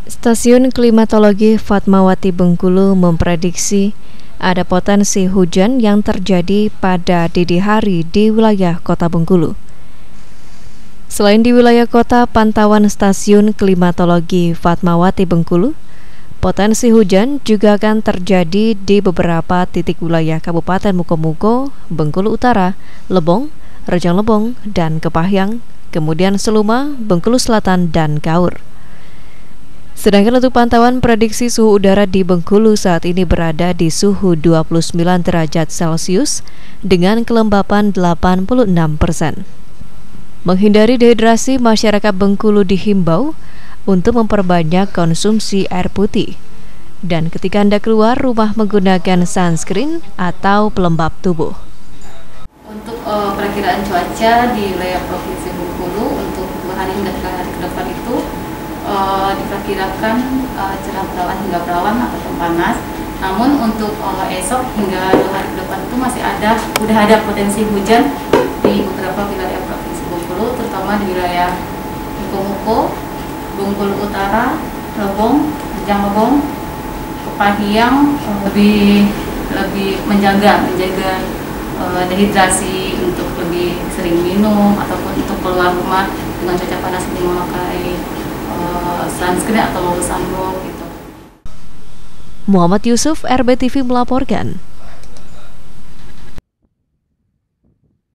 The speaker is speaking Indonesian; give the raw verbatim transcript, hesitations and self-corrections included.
Stasiun Klimatologi Fatmawati Bengkulu memprediksi ada potensi hujan yang terjadi pada dini hari di wilayah Kota Bengkulu. Selain di wilayah kota, pantauan Stasiun Klimatologi Fatmawati Bengkulu, potensi hujan juga akan terjadi di beberapa titik wilayah Kabupaten Mukomuko, Bengkulu Utara, Lebong, Rejang Lebong, dan Kepahyang, kemudian Seluma, Bengkulu Selatan, dan Kaur. Sedangkan untuk pantauan prediksi suhu udara di Bengkulu saat ini berada di suhu dua puluh sembilan derajat Celcius dengan kelembapan delapan puluh enam persen. Menghindari dehidrasi, masyarakat Bengkulu dihimbau untuk memperbanyak konsumsi air putih. Dan ketika Anda keluar rumah menggunakan sunscreen atau pelembab tubuh. Untuk uh, perakiraan cuaca di wilayah Provinsi Bengkulu untuk dua hari hingga tiga hari ke depan itu Uh, diperkirakan uh, cerah berawan hingga berawan ataupun panas. Namun untuk uh, esok hingga dua hari ke depan itu masih ada, udah ada potensi hujan di beberapa wilayah Provinsi Bengkulu, terutama di wilayah Mukomuko, Bengkulu Utara, Lebong, Rejang Lebong, Kepahyang, uh, lebih lebih menjaga menjaga uh, dehidrasi, untuk lebih sering minum ataupun untuk keluar rumah dengan cuaca panas ini memakai sunscreen atau sunblock gitu. Muhammad Yusuf, R B T V melaporkan.